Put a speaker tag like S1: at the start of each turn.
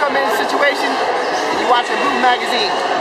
S1: up, man? The Situation, and you're watching Rude Magazine.